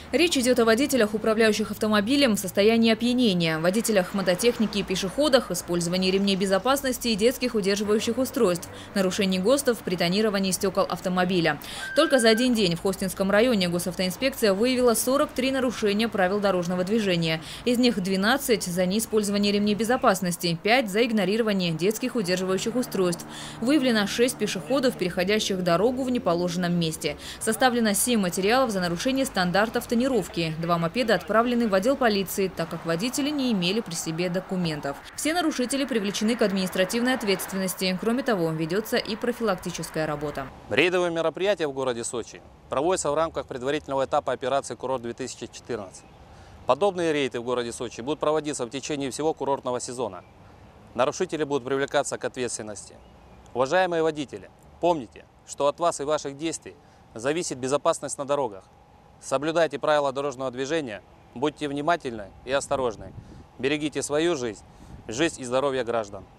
Речь идет о водителях, управляющих автомобилем в состоянии опьянения, водителях мототехники и пешеходах, использовании ремней безопасности и детских удерживающих устройств, нарушении ГОСТов при тонировании стекол автомобиля. Только за один день в Хостинском районе госавтоинспекция выявила 43 нарушения правил дорожного движения. Из них 12 за неиспользование ремней безопасности, 5 за игнорирование детских удерживающих устройств. Выявлено 6 пешеходов, переходящих дорогу в неположенном месте. Составлено 7 материалов за нарушение стандартов тонировки. 2 мопеда отправлены в отдел полиции, так как водители не имели при себе документов. Все нарушители привлечены к административной ответственности. Кроме того, ведется и профилактическая работа. Рейдовые мероприятия в городе Сочи проводятся в рамках предварительного этапа операции «Курорт-2014». Подобные рейды в городе Сочи будут проводиться в течение всего курортного сезона. Нарушители будут привлекаться к ответственности. Уважаемые водители, помните, что от вас и ваших действий зависит безопасность на дорогах. Соблюдайте правила дорожного движения, будьте внимательны и осторожны. Берегите свою жизнь, жизнь и здоровье граждан.